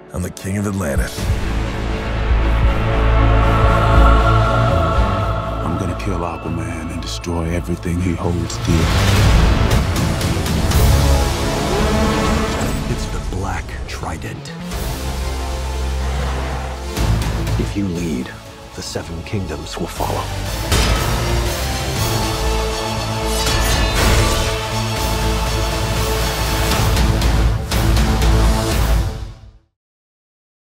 I'm the king of Atlantis. I'm gonna kill Aquaman and destroy everything he holds dear. It's the Black Trident. If you lead, the Seven Kingdoms will follow.